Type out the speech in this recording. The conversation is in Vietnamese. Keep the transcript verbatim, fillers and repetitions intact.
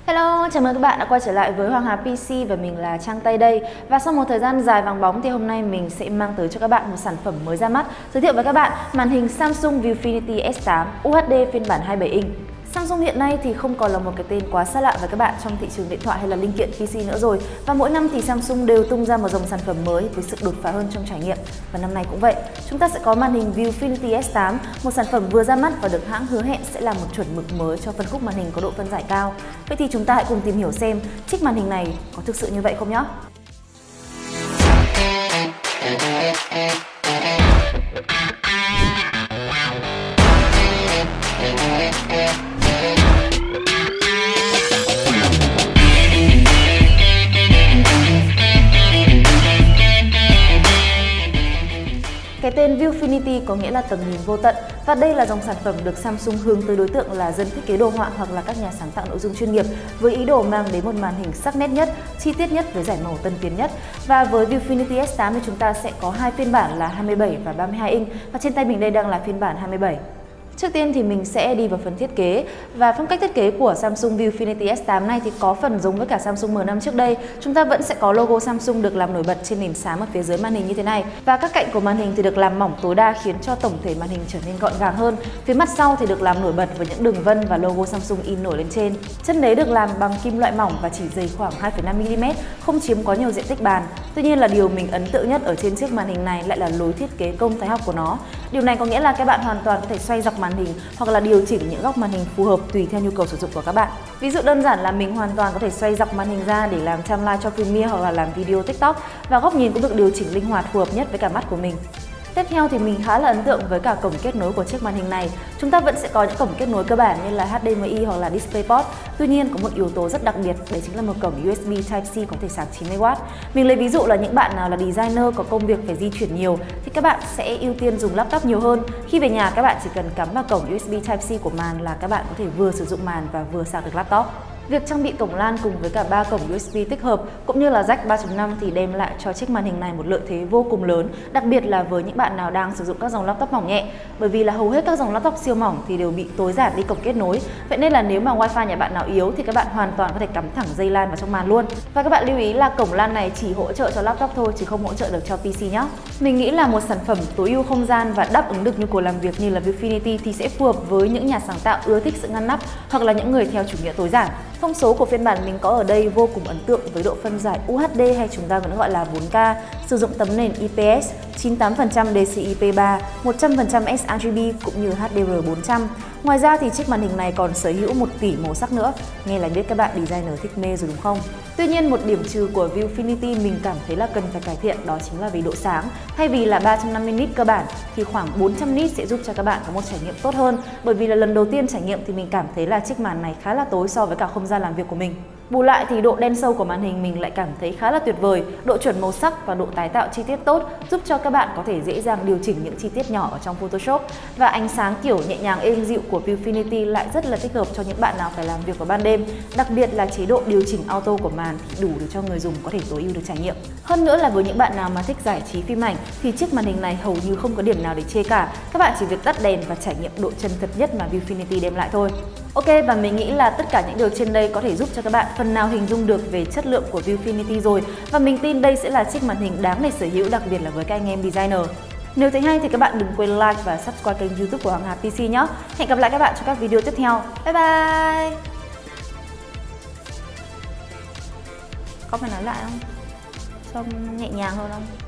Hello, chào mừng các bạn đã quay trở lại với Hoàng Hà pê xê và mình là Trang Tây đây. Và sau một thời gian dài vắng bóng thì hôm nay mình sẽ mang tới cho các bạn một sản phẩm mới ra mắt. Giới thiệu với các bạn màn hình Samsung Viewfinity S tám U H D phiên bản hai mươi bảy inch. Samsung hiện nay thì không còn là một cái tên quá xa lạ với các bạn trong thị trường điện thoại hay là linh kiện pê xê nữa rồi. Và mỗi năm thì Samsung đều tung ra một dòng sản phẩm mới với sự đột phá hơn trong trải nghiệm. Và năm nay cũng vậy, chúng ta sẽ có màn hình Viewfinity S tám, một sản phẩm vừa ra mắt và được hãng hứa hẹn sẽ là một chuẩn mực mới cho phân khúc màn hình có độ phân giải cao. Vậy thì chúng ta hãy cùng tìm hiểu xem chiếc màn hình này có thực sự như vậy không nhé. Cái tên Viewfinity có nghĩa là tầm nhìn vô tận, và đây là dòng sản phẩm được Samsung hướng tới đối tượng là dân thiết kế đồ họa hoặc là các nhà sáng tạo nội dung chuyên nghiệp với ý đồ mang đến một màn hình sắc nét nhất, chi tiết nhất với giải màu tân tiến nhất. Và với Viewfinity S tám thì chúng ta sẽ có hai phiên bản là hai mươi bảy và ba mươi hai inch, và trên tay mình đây đang là phiên bản hai mươi bảy. Trước tiên thì mình sẽ đi vào phần thiết kế, và phong cách thiết kế của Samsung Viewfinity S tám này thì có phần giống với cả Samsung M năm trước đây. Chúng ta vẫn sẽ có logo Samsung được làm nổi bật trên nền xám ở phía dưới màn hình như thế này, và các cạnh của màn hình thì được làm mỏng tối đa khiến cho tổng thể màn hình trở nên gọn gàng hơn. Phía mặt sau thì được làm nổi bật với những đường vân và logo Samsung in nổi lên trên. Chân đế được làm bằng kim loại mỏng và chỉ dày khoảng hai phẩy năm mi li mét, không chiếm quá nhiều diện tích bàn. Tuy nhiên là điều mình ấn tượng nhất ở trên chiếc màn hình này lại là lối thiết kế công thái học của nó. Điều này có nghĩa là các bạn hoàn toàn có thể xoay dọc màn hình hoặc là điều chỉnh những góc màn hình phù hợp tùy theo nhu cầu sử dụng của các bạn. Ví dụ đơn giản là mình hoàn toàn có thể xoay dọc màn hình ra để làm timeline cho Premiere hoặc là làm video TikTok, và góc nhìn cũng được điều chỉnh linh hoạt phù hợp nhất với cả mắt của mình. Tiếp theo thì mình khá là ấn tượng với cả cổng kết nối của chiếc màn hình này. Chúng ta vẫn sẽ có những cổng kết nối cơ bản như là H D M I hoặc là DisplayPort. Tuy nhiên có một yếu tố rất đặc biệt, đấy chính là một cổng U S B Type-C có thể sạc chín mươi oát. Mình lấy ví dụ là những bạn nào là designer có công việc phải di chuyển nhiều thì các bạn sẽ ưu tiên dùng laptop nhiều hơn. Khi về nhà các bạn chỉ cần cắm vào cổng U S B Type-C của màn là các bạn có thể vừa sử dụng màn và vừa sạc được laptop. Việc trang bị cổng LAN cùng với cả ba cổng U S B tích hợp cũng như là jack ba chấm năm thì đem lại cho chiếc màn hình này một lợi thế vô cùng lớn, đặc biệt là với những bạn nào đang sử dụng các dòng laptop mỏng nhẹ, bởi vì là hầu hết các dòng laptop siêu mỏng thì đều bị tối giản đi cổng kết nối. Vậy nên là nếu mà wifi nhà bạn nào yếu thì các bạn hoàn toàn có thể cắm thẳng dây LAN vào trong màn luôn. Và các bạn lưu ý là cổng LAN này chỉ hỗ trợ cho laptop thôi chứ không hỗ trợ được cho pê xê nhé. Mình nghĩ là một sản phẩm tối ưu không gian và đáp ứng được nhu cầu làm việc như là Viewfinity thì sẽ phù hợp với những nhà sáng tạo ưa thích sự ngăn nắp hoặc là những người theo chủ nghĩa tối giản. Thông số của phiên bản mình có ở đây vô cùng ấn tượng với độ phân giải U H D hay chúng ta vẫn gọi là bốn K, sử dụng tấm nền I P S, chín mươi tám phần trăm D C I P ba, một trăm phần trăm s R G B cũng như H D R bốn trăm. Ngoài ra thì chiếc màn hình này còn sở hữu một tỷ màu sắc nữa, nghe là biết các bạn designer thích mê rồi đúng không? Tuy nhiên một điểm trừ của Viewfinity mình cảm thấy là cần phải cải thiện, đó chính là về độ sáng. Thay vì là ba trăm năm mươi nit cơ bản thì khoảng bốn trăm nit sẽ giúp cho các bạn có một trải nghiệm tốt hơn, bởi vì là lần đầu tiên trải nghiệm thì mình cảm thấy là chiếc màn này khá là tối so với cả không gian làm việc của mình. Bù lại thì độ đen sâu của màn hình mình lại cảm thấy khá là tuyệt vời, độ chuẩn màu sắc và độ tái tạo chi tiết tốt giúp cho các bạn có thể dễ dàng điều chỉnh những chi tiết nhỏ ở trong Photoshop. Và ánh sáng kiểu nhẹ nhàng êm dịu của Viewfinity lại rất là thích hợp cho những bạn nào phải làm việc vào ban đêm, đặc biệt là chế độ điều chỉnh auto của màn thì đủ để cho người dùng có thể tối ưu được trải nghiệm. Hơn nữa là với những bạn nào mà thích giải trí phim ảnh thì chiếc màn hình này hầu như không có điểm nào để chê cả, các bạn chỉ việc tắt đèn và trải nghiệm độ chân thật nhất mà Viewfinity đem lại thôi. Ok, và mình nghĩ là tất cả những điều trên đây có thể giúp cho các bạn phần nào hình dung được về chất lượng của Viewfinity rồi, và mình tin đây sẽ là chiếc màn hình đáng để sở hữu, đặc biệt là với các anh em designer. Nếu thấy hay thì các bạn đừng quên like và subscribe kênh YouTube của Hoàng Hà pê xê nhé. Hẹn gặp lại các bạn trong các video tiếp theo. Bye bye! Có phải nói lại không? Trông nhẹ nhàng hơn không?